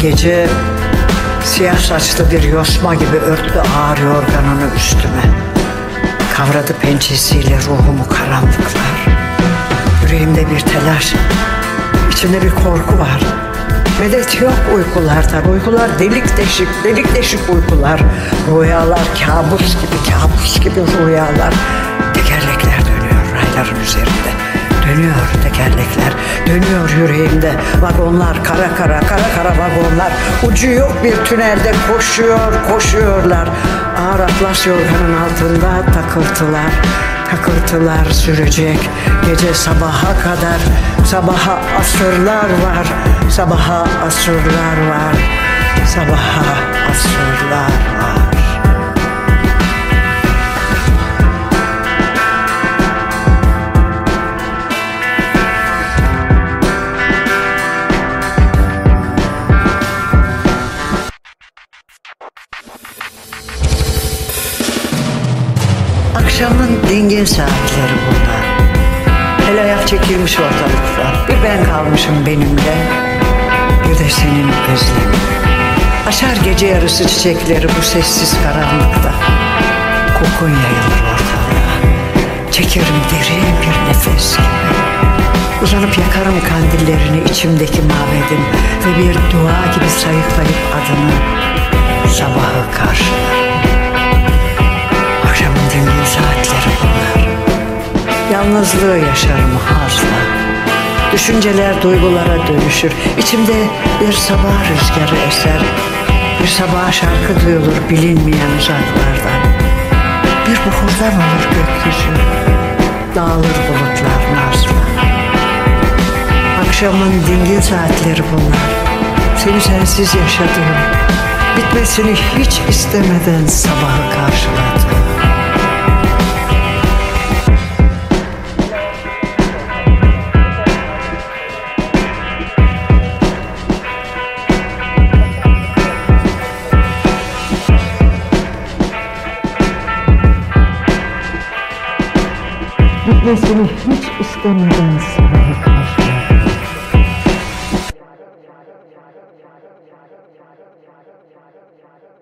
Gece siyah saçlı bir yosma gibi örttü ağır yorganını üstüme. Kavradı pençesiyle ruhumu karanlıklar. Yüreğimde bir telaş, içimde bir korku var. Medet yok uykulardan. Uykular delik deşik uykular. Rüyalar kabus gibi rüyalar. Tekerlekler dönüyor rayların üzerinde. Dönüyor tekerlekler, dönüyor yüreğimde. Vagonlar kara vagonlar. Ucu yok bir tünelde koşuyorlar. Ağır atlas yorganın altında takırtılar sürecek. Gece sabaha kadar, sabaha asırlar var. Akşamın dingin saatleri bunlar. El ayak çekilmiş ortalıkta. Bir ben kalmışım benimle, bir de senin özlemin. Açar gece yarısı çiçekleri bu sessiz karanlıkta. Kokun yayılır ortalığa. Çekerim derin bir nefes gibi. Uzanıp yakarım kandillerini içimdeki mabedin ve bir dua gibi sayıklayıp adını, sabahı karşılarım. Akşamın dingin saatleri bunlar. Yalnızlığı yaşarım hazla. Düşünceler duygulara dönüşür. İçimde bir sabah rüzgarı eser. Bir sabah şarkı duyulur bilinmeyen uzaklardan. Bir buhurdan olur gökyüzü. Dağılır bulutlar nazla. Akşamın dingin saatleri bunlar. Seni sensiz yaşadım. Bitmesini hiç istemeden sabahı karşıladım. Bitmesini hiç istemeden sabahı karşıladım.